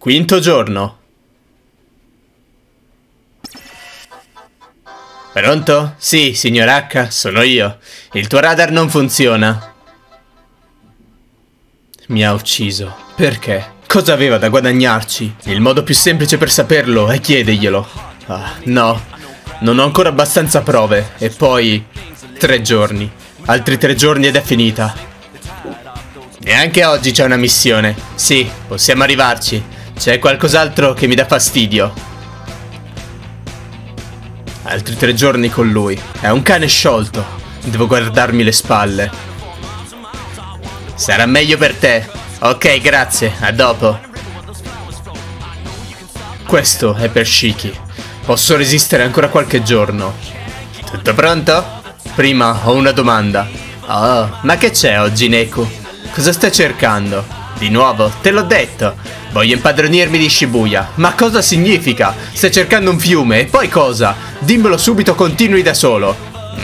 Quinto giorno. Pronto? Sì, signor H, sono io. Il tuo radar non funziona. Mi ha ucciso. Perché? Cosa aveva da guadagnarci? Il modo più semplice per saperlo è chiederglielo. Ah, no. Non ho ancora abbastanza prove. E poi 3 giorni. Altri 3 giorni ed è finita. Neanche oggi c'è una missione. Sì, possiamo arrivarci. C'è qualcos'altro che mi dà fastidio. Altri 3 giorni con lui. È un cane sciolto. Devo guardarmi le spalle. Sarà meglio per te. Ok, grazie. A dopo. Questo è per Shiki. Posso resistere ancora qualche giorno. Tutto pronto? Prima ho una domanda. Oh, ma che c'è oggi, Neku? Cosa stai cercando? Di nuovo, te l'ho detto. Voglio impadronirmi di Shibuya. Ma cosa significa? Stai cercando un fiume e poi cosa? Dimmelo subito, continui da solo.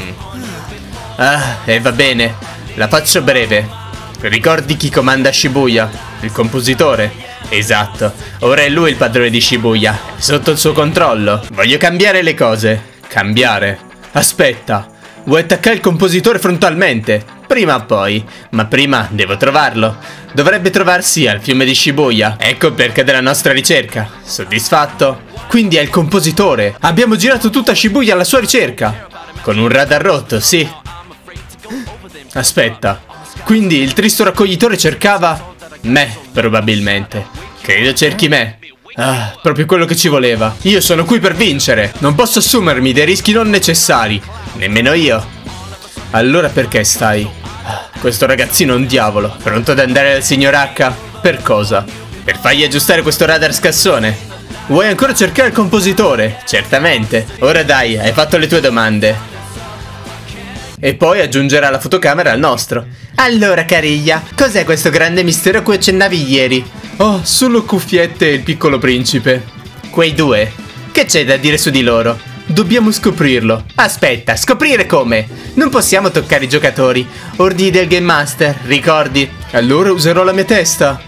E va bene. La faccio breve. Ricordi chi comanda Shibuya? Il compositore? Esatto. Ora è lui il padrone di Shibuya. È sotto il suo controllo. Voglio cambiare le cose. Cambiare? Aspetta. Vuoi attaccare il compositore frontalmente? Prima o poi. Ma prima devo trovarlo. Dovrebbe trovarsi al fiume di Shibuya. Ecco il perché della nostra ricerca. Soddisfatto? Quindi è il compositore. Abbiamo girato tutta Shibuya alla sua ricerca. Con un radar rotto, sì. Aspetta. Quindi il tristo raccoglitore cercava me, probabilmente. Credo cerchi me. Ah, proprio quello che ci voleva. Io sono qui per vincere. Non posso assumermi dei rischi non necessari. Nemmeno io. Allora perché stai? Questo ragazzino è un diavolo. Pronto ad andare dal signor H? Per cosa? Per fargli aggiustare questo radar scassone. Vuoi ancora cercare il compositore? Certamente. Ora dai, hai fatto le tue domande. E poi aggiungerà la fotocamera al nostro. Allora, cariglia, cos'è questo grande mistero a cui accennavi ieri? Oh, solo Cuffiette e il piccolo principe. Quei due? Che c'è da dire su di loro? Dobbiamo scoprirlo. Aspetta, scoprire come? Non possiamo toccare i giocatori. Ordini del Game Master, ricordi? Allora userò la mia testa.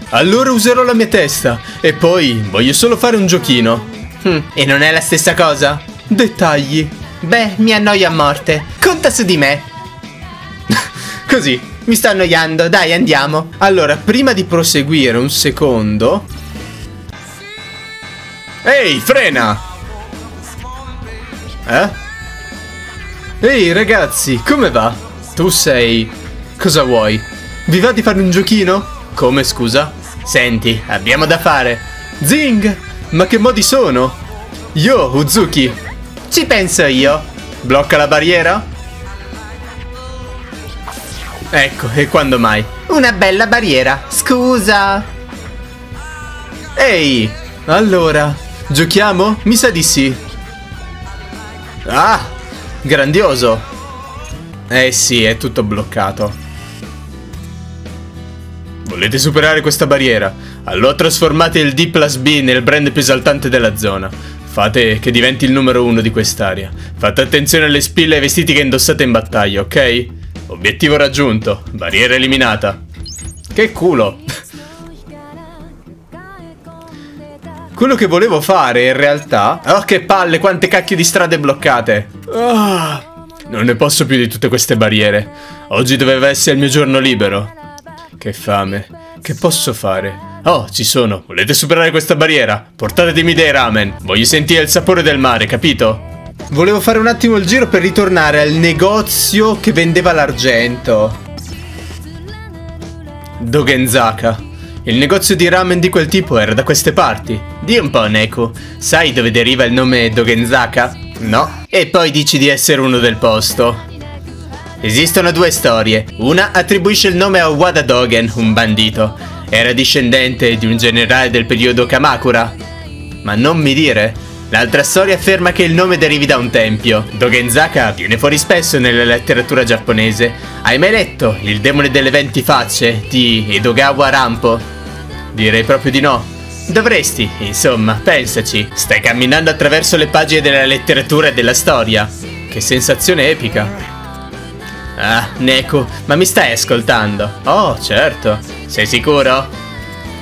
E poi voglio solo fare un giochino. E non è la stessa cosa? Dettagli. Beh, mi annoio a morte. Conta su di me. Così, mi sto annoiando. Dai, andiamo. Allora, prima di proseguire, un secondo. Ehi, frena! Ehi, ragazzi, come va? Tu sei... Cosa vuoi? Vi va di fare un giochino? Come, scusa? Senti, abbiamo da fare. Zing! Ma che modi sono? Yo, Uzuki! Ci penso io. Blocca la barriera? Ecco, e quando mai? Una bella barriera, scusa. Ehi, allora, giochiamo? Mi sa di sì. Ah, grandioso. Eh sì, è tutto bloccato. Volete superare questa barriera? Allora trasformate il D+B nel brand più esaltante della zona. Fate che diventi il numero 1 di quest'area. Fate attenzione alle spille e ai vestiti che indossate in battaglia, ok? Obiettivo raggiunto. Barriera eliminata. Che culo. Quello che volevo fare in realtà... Oh, che palle, quante cacchio di strade bloccate. Non ne posso più di tutte queste barriere. Oggi doveva essere il mio giorno libero. Che fame. Che posso fare? Oh, ci sono. Volete superare questa barriera? Portatemi dei ramen. Voglio sentire il sapore del mare, capito? Volevo fare un attimo il giro per ritornare al negozio che vendeva l'argento. Dogenzaka. Il negozio di ramen di quel tipo era da queste parti. Di un po', Neku. Sai dove deriva il nome Dogenzaka? No. E poi dici di essere uno del posto. Esistono 2 storie. Una attribuisce il nome a Wada Dogen, un bandito. Era discendente di un generale del periodo Kamakura. Ma non mi dire. L'altra storia afferma che il nome derivi da un tempio. Dogenzaka viene fuori spesso nella letteratura giapponese. Hai mai letto Il demone delle 20 facce di Edogawa Rampo? Direi proprio di no. Dovresti, insomma, pensaci. Stai camminando attraverso le pagine della letteratura e della storia. Che sensazione epica. Ah, Neku, ma mi stai ascoltando? Oh, certo. Sei sicuro?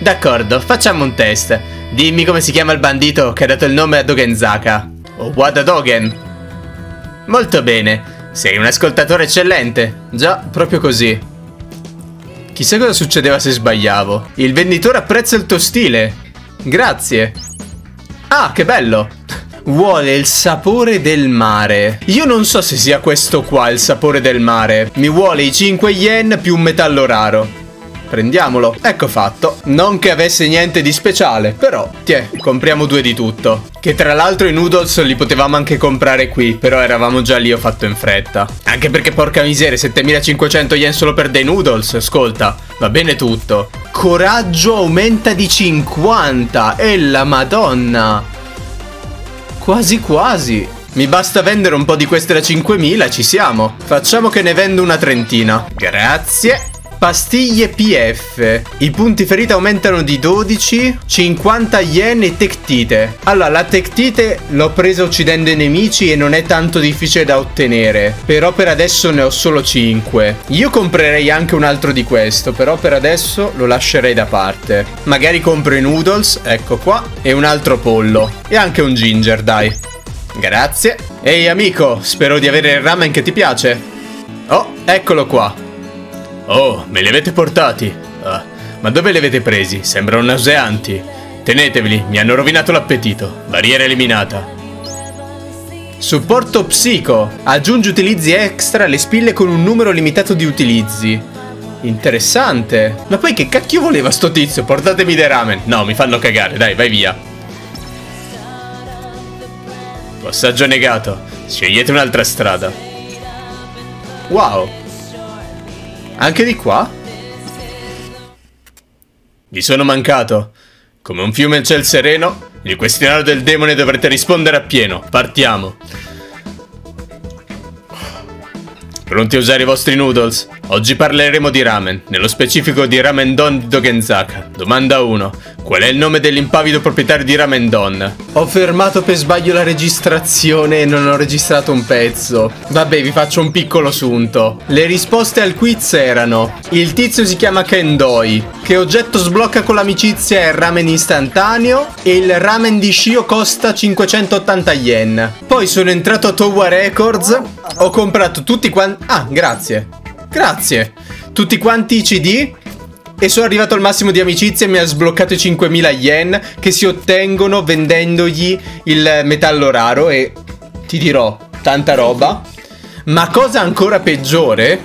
D'accordo, facciamo un test. Dimmi come si chiama il bandito che ha dato il nome a Dogenzaka. Owada Dogen. Molto bene, sei un ascoltatore eccellente. Già, proprio così. Chissà cosa succedeva se sbagliavo. Il venditore apprezza il tuo stile. Grazie. Ah, che bello. Vuole il sapore del mare. Io non so se sia questo qua il sapore del mare. Mi vuole i 5 yen più un metallo raro. Prendiamolo. Ecco fatto. Non che avesse niente di speciale, però, tiè, compriamo 2 di tutto. Che tra l'altro i noodles li potevamo anche comprare qui, però eravamo già lì, ho fatto in fretta. Anche perché porca miseria, 7500 yen solo per dei noodles, ascolta, va bene tutto. Coraggio aumenta di 50, e la madonna. Quasi quasi. Mi basta vendere un po' di queste da 5000 e ci siamo. Facciamo che ne vendo una trentina. Grazie. Pastiglie PF. I punti ferita aumentano di 12, 50 yen e tectite. Allora, la tectite l'ho presa uccidendo i nemici e non è tanto difficile da ottenere. Però per adesso ne ho solo 5. Io comprerei anche un altro di questo, però per adesso lo lascerei da parte. Magari compro i noodles, ecco qua, e un altro pollo. E anche un ginger, dai. Grazie. Ehi amico, spero di avere il ramen che ti piace. Oh, eccolo qua. Oh, me li avete portati? Ma dove li avete presi? Sembrano nauseanti. Teneteveli, mi hanno rovinato l'appetito. Barriera eliminata. Supporto psico. Aggiungi utilizzi extra alle spille con un numero limitato di utilizzi. Interessante. Ma poi che cacchio voleva sto tizio? Portatemi dei ramen. No, mi fanno cagare, dai, vai via. Passaggio negato. Scegliete un'altra strada. Wow. Anche di qua? Vi sono mancato. Come un fiume in ciel sereno, il questionario del demone dovrete rispondere appieno. Partiamo. Pronti a usare i vostri noodles? Oggi parleremo di ramen, nello specifico di Ramen Don di Dogenzaka. Domanda 1. Qual è il nome dell'impavido proprietario di Ramen Don? Ho fermato per sbaglio la registrazione e non ho registrato un pezzo. Vabbè, vi faccio un piccolo sunto. Le risposte al quiz erano: il tizio si chiama Kendoi, che oggetto sblocca con l'amicizia è il ramen istantaneo e il ramen di Shio costa 580 yen. Poi sono entrato a Towa Records, ho comprato tutti quanti... Ah, grazie. Grazie. Tutti quanti i CD e sono arrivato al massimo di amicizia e mi ha sbloccato i 5000 yen che si ottengono vendendogli il metallo raro e ti dirò, tanta roba. Ma cosa ancora peggiore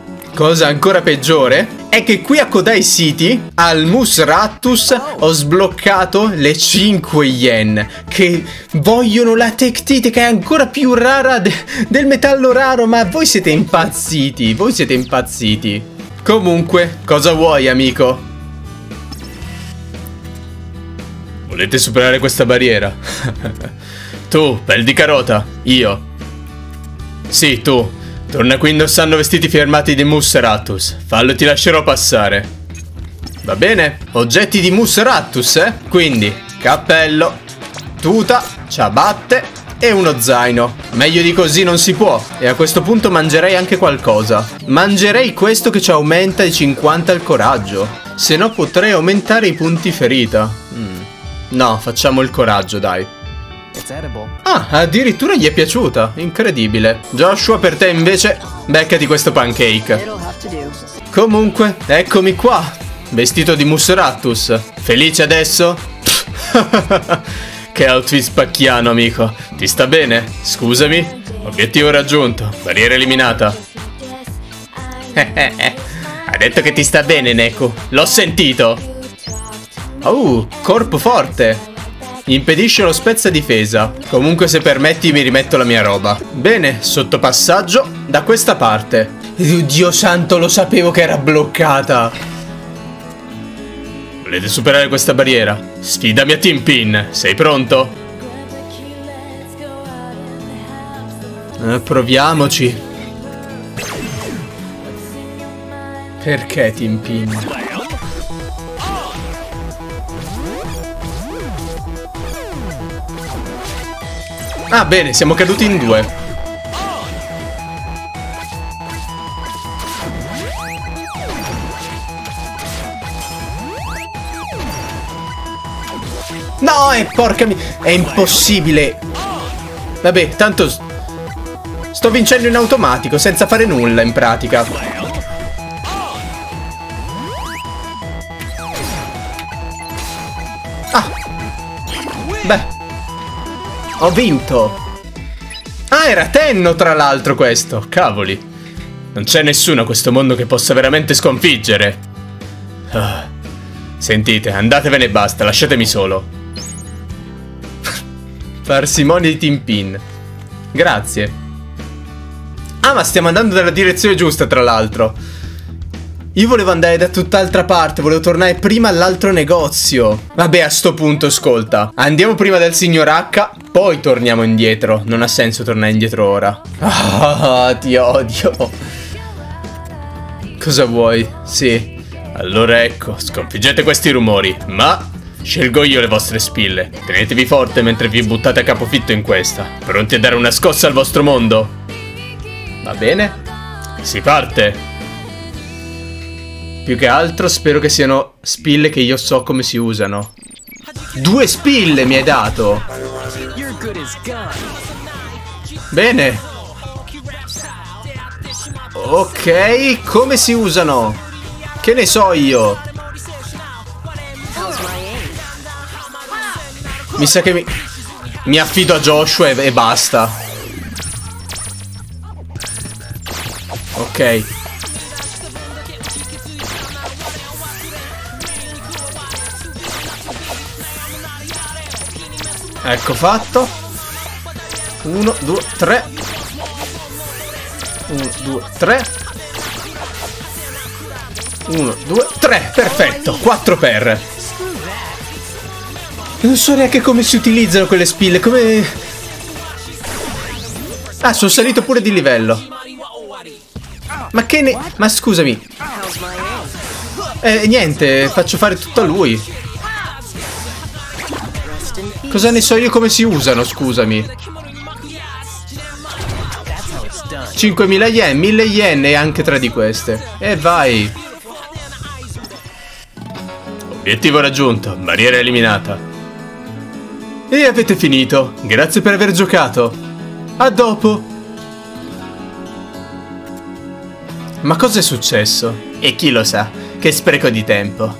è che qui a Kodai City, al Musrattus, ho sbloccato le 5 yen che vogliono la tectite, che è ancora più rara del metallo raro. Ma voi siete impazziti, voi siete impazziti. Comunque, cosa vuoi, amico? Volete superare questa barriera? Tu, pel di carota, io. Sì, tu. Torna qui indossando vestiti firmati di Musrattus. Fallo e ti lascerò passare. Va bene? Oggetti di Musrattus, eh? Quindi, cappello, tuta, ciabatte e uno zaino. Meglio di così non si può. E a questo punto mangerei anche qualcosa. Mangerei questo che ci aumenta di 50 il coraggio. Se no potrei aumentare i punti ferita. No, facciamo il coraggio, dai. Ah, addirittura gli è piaciuta. Incredibile. Joshua, per te invece, beccati questo pancake. Comunque, eccomi qua, vestito di Musrattus. Felice adesso? Che outfit spacchiano, amico. Ti sta bene? Scusami. Obiettivo raggiunto. Barriera eliminata. Ha detto che ti sta bene, Neku. L'ho sentito. Corpo forte. Impedisce lo spezza difesa. Comunque, se permetti, mi rimetto la mia roba. Bene, sottopassaggio da questa parte. Dio santo, lo sapevo che era bloccata. Volete superare questa barriera? Sfidami a Team Pin. Sei pronto? Proviamoci. Perché Team Pin? Ah, bene, siamo caduti in 2. No, porca è impossibile. Vabbè, tanto sto vincendo in automatico, senza fare nulla in pratica. Ah. Beh, ho vinto. Ah, era Tenno tra l'altro questo. Cavoli. Non c'è nessuno a questo mondo che possa veramente sconfiggere. Sentite, andatevene e basta, lasciatemi solo. Parsimoni di Tinpin. Grazie. Ah, ma stiamo andando nella direzione giusta, tra l'altro. Io volevo andare da tutt'altra parte, volevo tornare prima all'altro negozio. Vabbè, a sto punto, ascolta. Andiamo prima dal signor H, poi torniamo indietro. Non ha senso tornare indietro ora. Ah, ti odio. Cosa vuoi? Sì. Allora ecco, sconfiggete questi rumori, ma scelgo io le vostre spille. Tenetevi forte mentre vi buttate a capofitto in questa. Pronti a dare una scossa al vostro mondo? Va bene? Si parte! Più che altro spero che siano spille che io so come si usano. 2 spille mi hai dato! Bene! Ok, come si usano? Che ne so io? Mi sa che mi affido a Joshua e basta. Ok. Ecco fatto. 1, 2, 3. 1, 2, 3. 1, 2, 3. Perfetto. 4 per. Non so neanche come si utilizzano quelle spille. Come... Ah, sono salito pure di livello. Ma che ne... Ma scusami. Niente, faccio fare tutto a lui. Cosa ne so io come si usano, scusami. 5.000 yen, 1.000 yen e anche 3 di queste. E vai. Obiettivo raggiunto, barriera eliminata. E avete finito. Grazie per aver giocato. A dopo. Ma cosa è successo? E chi lo sa? Che spreco di tempo.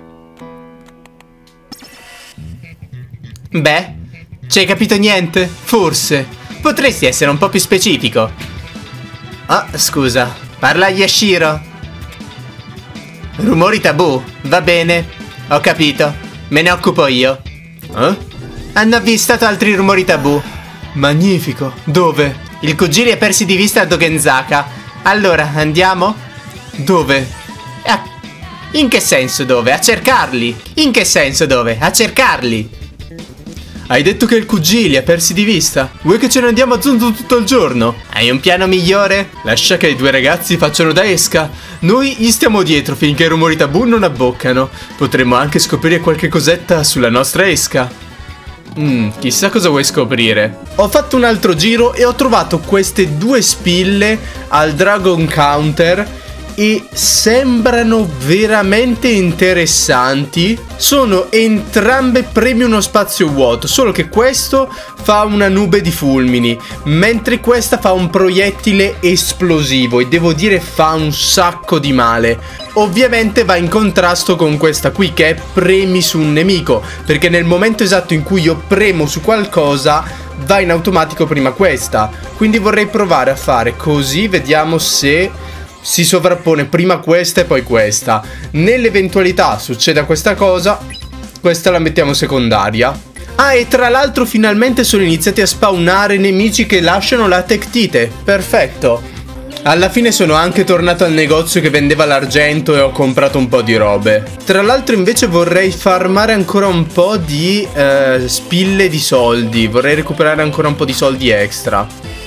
Beh, ci hai capito niente? Forse. Potresti essere un po' più specifico. Ah, scusa. Parla a Yashiro. Rumori tabù. Va bene. Ho capito. Me ne occupo io. Hanno avvistato altri rumori tabù. Magnifico. Dove? Il Kujiri è persi di vista a Dogenzaka. Allora, andiamo? Dove? In che senso dove? A cercarli. In che senso dove? A cercarli. Hai detto che il Kujiri è persi di vista. Vuoi che ce ne andiamo a Zonzo tutto il giorno? Hai un piano migliore? Lascia che i 2 ragazzi facciano da esca. Noi gli stiamo dietro finché i rumori tabù non abboccano. Potremmo anche scoprire qualche cosetta sulla nostra esca. Chissà cosa vuoi scoprire. Ho fatto un altro giro e ho trovato queste 2 spille al Dragon Counter e sembrano veramente interessanti. Sono entrambe premi uno spazio vuoto, solo che questo fa una nube di fulmini, mentre questa fa un proiettile esplosivo e devo dire fa un sacco di male. Ovviamente va in contrasto con questa qui che è premi su un nemico, perché nel momento esatto in cui io premo su qualcosa va in automatico prima questa. Quindi vorrei provare a fare così, vediamo se si sovrappone prima questa e poi questa. Nell'eventualità succeda questa cosa, questa la mettiamo secondaria. Ah, e tra l'altro finalmente sono iniziati a spawnare nemici che lasciano la Tektite. Perfetto. Alla fine sono anche tornato al negozio che vendeva l'argento e ho comprato un po' di robe. Tra l'altro invece vorrei farmare ancora un po' di spille di soldi. Vorrei recuperare ancora un po' di soldi extra.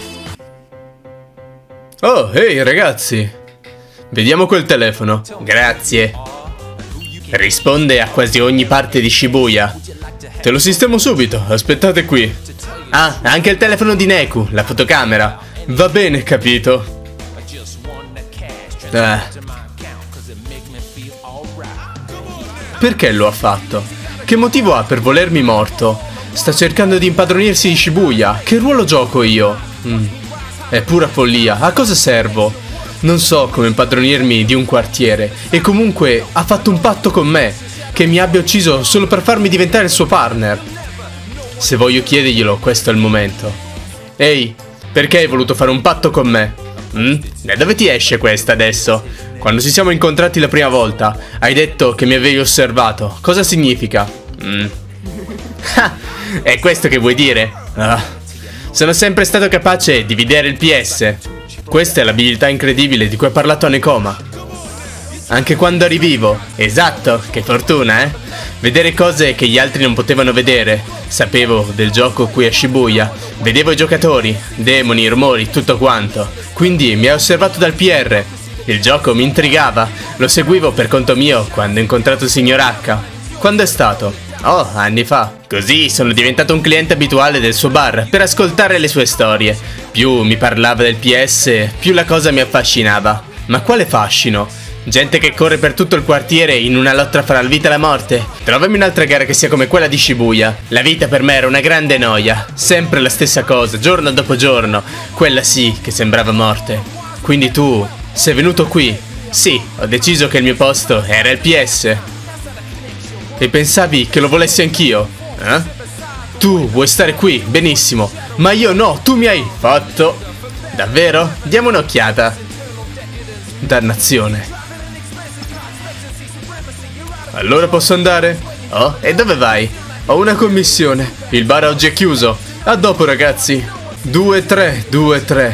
Oh, ehi ragazzi. Vediamo quel telefono. Grazie. Risponde a quasi ogni parte di Shibuya. Te lo sistemo subito, aspettate qui. Ah, anche il telefono di Neku, la fotocamera. Va bene, capito. Perché lo ha fatto? Che motivo ha per volermi morto? Sta cercando di impadronirsi di Shibuya. Che ruolo gioco io? È pura follia. A cosa servo? Non so come impadronirmi di un quartiere. E comunque ha fatto un patto con me. Che mi abbia ucciso solo per farmi diventare il suo partner. Se voglio chiederglielo, questo è il momento. Ehi, perché hai voluto fare un patto con me? Da dove ti esce questa adesso? Quando ci siamo incontrati la prima volta, hai detto che mi avevi osservato. Cosa significa? È questo che vuoi dire? Sono sempre stato capace di vedere il PS. Questa è l'abilità incredibile di cui ha parlato Hanekoma. Anche quando rivivo. Esatto, che fortuna, eh? Vedere cose che gli altri non potevano vedere. Sapevo del gioco qui a Shibuya. Vedevo i giocatori, demoni, rumori, tutto quanto. Quindi mi ha osservato dal PR. Il gioco mi intrigava. Lo seguivo per conto mio quando ho incontrato il signor H. Quando è stato? Oh, anni fa. Così sono diventato un cliente abituale del suo bar per ascoltare le sue storie. Più mi parlava del PS, più la cosa mi affascinava. Ma quale fascino? Gente che corre per tutto il quartiere in una lotta fra la vita e la morte. Trovami un'altra gara che sia come quella di Shibuya. La vita per me era una grande noia. Sempre la stessa cosa, giorno dopo giorno. Quella sì che sembrava morte. Quindi tu sei venuto qui? Sì, ho deciso che il mio posto era il PS. E pensavi che lo volessi anch'io? Tu vuoi stare qui, benissimo. Ma io no, tu mi hai fatto. Davvero? Diamo un'occhiata. Dannazione. Allora posso andare? Oh, e dove vai? Ho una commissione. Il bar oggi è chiuso. A dopo, ragazzi. 2-3, 2-3.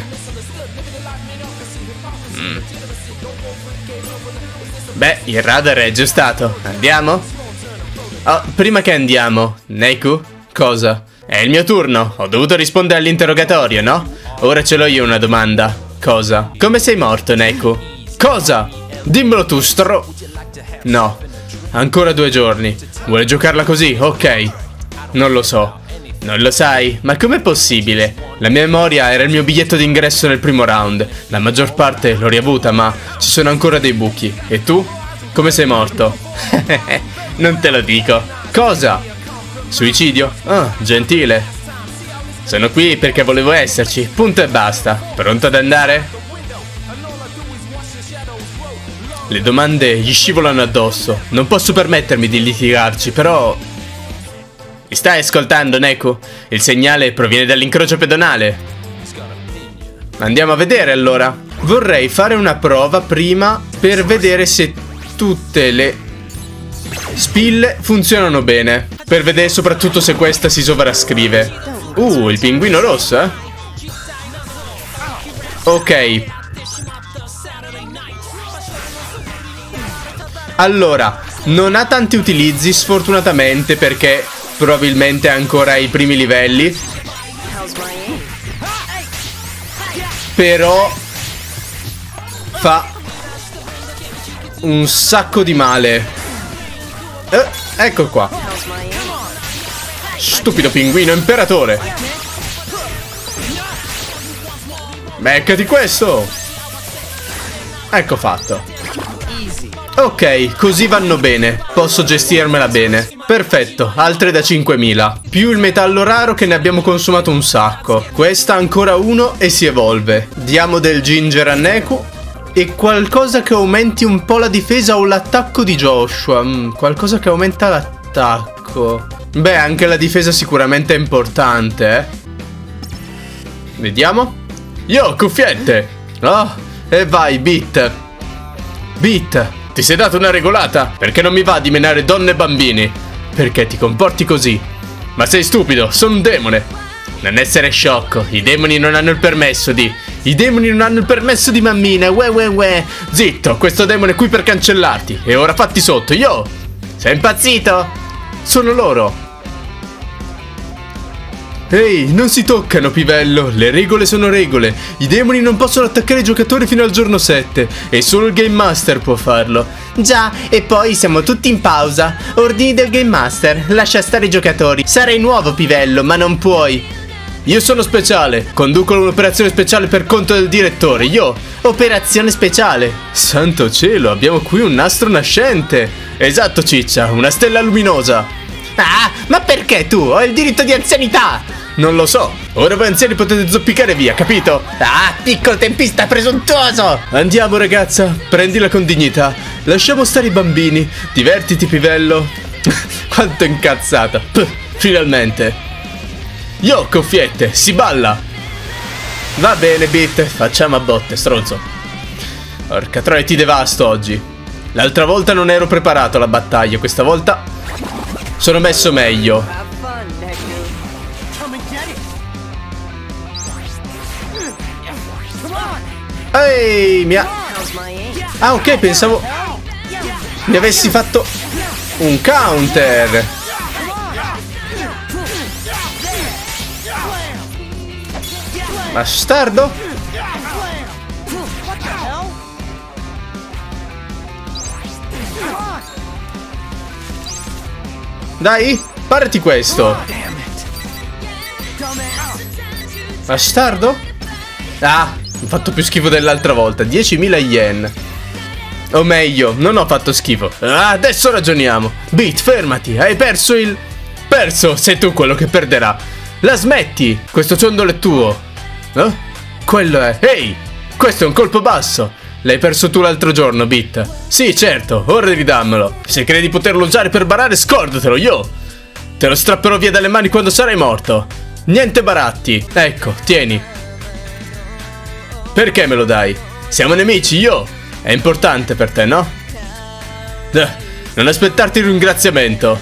Beh, il radar è aggiustato. Andiamo? Oh, prima che andiamo, Neku? Cosa? È il mio turno. Ho dovuto rispondere all'interrogatorio, no? Ora ce l'ho io una domanda. Cosa? Come sei morto, Neku? Cosa? Dimmelo tu, No. Ancora 2 giorni. Vuole giocarla così? Ok. Non lo so. Non lo sai? Ma com'è possibile? La mia memoria era il mio biglietto d'ingresso nel primo round. La maggior parte l'ho riavuta, ma ci sono ancora dei buchi. E tu? Come sei morto? Non te lo dico. Cosa? Suicidio? Ah, gentile. Sono qui perché volevo esserci. Punto e basta. Pronto ad andare? Le domande gli scivolano addosso. Non posso permettermi di litigarci, però... Mi stai ascoltando, Neku? Il segnale proviene dall'incrocio pedonale. Andiamo a vedere, allora. Vorrei fare una prova prima per vedere se tutte le spille funzionano bene. Per vedere soprattutto se questa si sovrascrive. Il pinguino rosso, eh? Ok. Allora, non ha tanti utilizzi sfortunatamente perché probabilmente è ancora ai primi livelli. Però fa un sacco di male. Ecco qua. Stupido pinguino imperatore. Beccati questo. Ecco fatto. Ok, così vanno bene. Posso gestirmela bene. Perfetto, altre da 5000. Più il metallo raro che ne abbiamo consumato un sacco. Questa ancora 1 e si evolve. Diamo del ginger a Neku. E qualcosa che aumenti un po' la difesa o l'attacco di Joshua. Qualcosa che aumenta l'attacco. Beh, anche la difesa sicuramente è importante, eh. Vediamo. Yo, cuffiette. Oh, e vai, Beat. Beat. Ti sei dato una regolata? Perché non mi va di menare donne e bambini? Perché ti comporti così? Ma sei stupido, sono un demone. Non essere sciocco, i demoni non hanno il permesso di... I demoni non hanno il permesso di mammina, uè. Zitto, questo demone è qui per cancellarti. E ora fatti sotto, yo. Sei impazzito? Sono loro. Ehi, non si toccano, pivello. Le regole sono regole. I demoni non possono attaccare i giocatori fino al giorno 7. E solo il Game Master può farlo. Già, e poi siamo tutti in pausa. Ordini del Game Master. Lascia stare i giocatori. Sarai nuovo, pivello, ma non puoi. Io sono speciale. Conduco un'operazione speciale per conto del direttore. Io. Operazione speciale. Santo cielo, abbiamo qui un nastro nascente. Esatto, ciccia, una stella luminosa. Ah, ma perché tu? Ho il diritto di anzianità! Non lo so. Ora voi anziani potete zoppicare via, capito? Ah, piccolo tempista presuntuoso! Andiamo, ragazza, prendila con dignità. Lasciamo stare i bambini. Divertiti, pivello. Quanto incazzata. Finalmente. Yo, cuffiette, si balla. Va bene, Bit, facciamo a botte, stronzo. Porca troia, ti devasto oggi. L'altra volta non ero preparato alla battaglia, questa volta sono messo meglio. Ehi, Ah, ok, pensavo mi avessi fatto un counter. Bastardo. Dai, parati questo. Bastardo. Ah, ho fatto più schifo dell'altra volta. 10.000 yen. O meglio, non ho fatto schifo. Ah, adesso ragioniamo. Bit, fermati. Hai perso il... Perso, sei tu quello che perderà. La smetti. Questo ciondolo è tuo. Quello è... Ehi, questo è un colpo basso. L'hai perso tu l'altro giorno, Bit. Sì, certo, ora ridammelo. Se credi di poterlo usare per barare, scordatelo, io. Te lo strapperò via dalle mani quando sarai morto. Niente baratti. Ecco, tieni. Perché me lo dai? Siamo nemici, io. È importante per te, no? Non aspettarti il ringraziamento.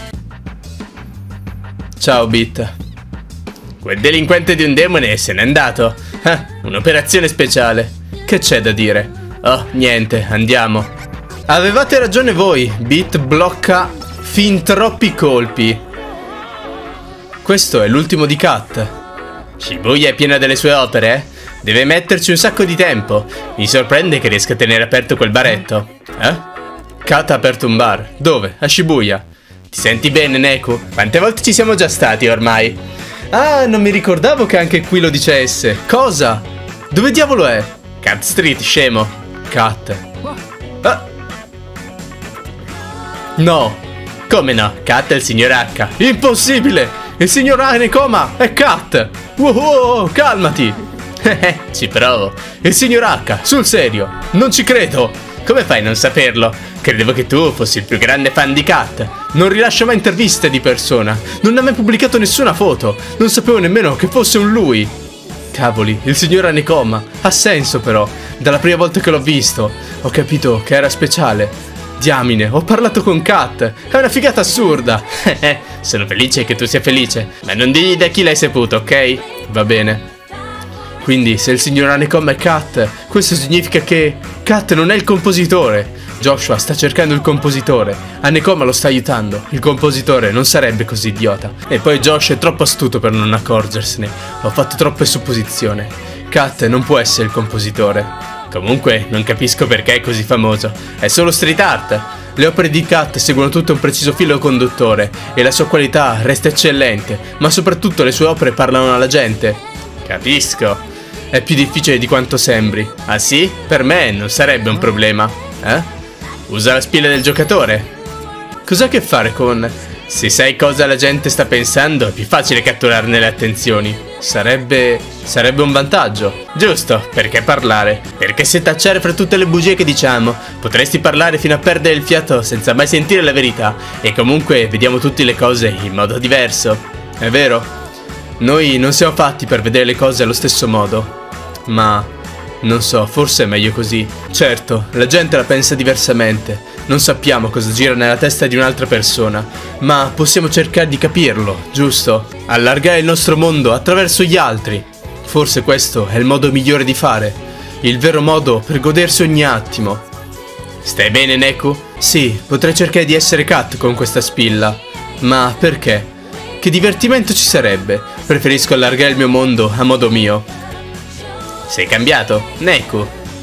Ciao, Bit. Quel delinquente di un demone se n'è andato. Un'operazione speciale. Che c'è da dire? Oh, niente, andiamo. Avevate ragione voi. Bit blocca fin troppi colpi. Questo è l'ultimo di Kat. Shibuya è piena delle sue opere, eh? Deve metterci un sacco di tempo. Mi sorprende che riesca a tenere aperto quel baretto. Kat ha aperto un bar. Dove? A Shibuya. Ti senti bene, Neku? Quante volte ci siamo già stati ormai? Ah, non mi ricordavo che anche qui lo dicesse. Cosa? Dove diavolo è? Cat Street, scemo. Kat. No. Come no? Kat è il signor H. Impossibile! Il signor Hanekoma è Kat. Wow, calmati. Ci provo. Il signor H, sul serio. Non ci credo. Come fai a non saperlo? Credevo che tu fossi il più grande fan di Kat. Non rilascia mai interviste di persona. Non ha mai pubblicato nessuna foto. Non sapevo nemmeno che fosse un lui. Cavoli, il signor Hanekoma. Ha senso però. Dalla prima volta che l'ho visto ho capito che era speciale. Diamine, ho parlato con Kat. È una figata assurda. Sono felice che tu sia felice. Ma non digli da chi l'hai saputo, ok? Va bene. Quindi se il signor Hanekoma è Kat, questo significa che Kat non è il compositore. Joshua sta cercando il compositore. Hanekoma lo sta aiutando. Il compositore non sarebbe così idiota. E poi Josh è troppo astuto per non accorgersene. Ho fatto troppe supposizioni. Kat non può essere il compositore. Comunque non capisco perché è così famoso. È solo street art. Le opere di Kat seguono tutto un preciso filo conduttore e la sua qualità resta eccellente, ma soprattutto le sue opere parlano alla gente. Capisco. È più difficile di quanto sembri. Ah sì? Per me non sarebbe un problema. Usa la spilla del giocatore. Cos'ha a che fare con... Se sai cosa la gente sta pensando è più facile catturarne le attenzioni. Sarebbe un vantaggio. Giusto, perché parlare? Perché se tacciare fra tutte le bugie che diciamo, potresti parlare fino a perdere il fiato senza mai sentire la verità. E comunque vediamo tutte le cose in modo diverso. È vero? Noi non siamo fatti per vedere le cose allo stesso modo. Ma... non so, forse è meglio così. Certo, la gente la pensa diversamente. Non sappiamo cosa gira nella testa di un'altra persona, ma possiamo cercare di capirlo, giusto? Allargare il nostro mondo attraverso gli altri. Forse questo è il modo migliore di fare. Il vero modo per godersi ogni attimo. Stai bene, Neku? Sì, potrei cercare di essere Kat con questa spilla. Ma perché? Che divertimento ci sarebbe? Preferisco allargare il mio mondo a modo mio. Sei cambiato, Neku?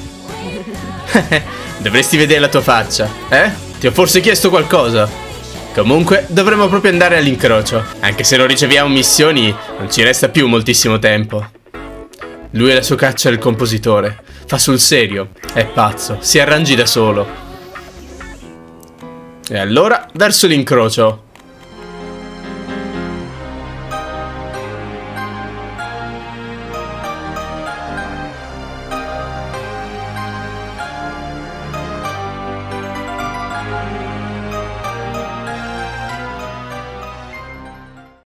Dovresti vedere la tua faccia, Ti ho forse chiesto qualcosa? Comunque, dovremmo proprio andare all'incrocio. Anche se non riceviamo missioni, non ci resta più moltissimo tempo. Lui è la sua caccia al compositore. Fa sul serio. È pazzo, si arrangi da solo. E allora, verso l'incrocio.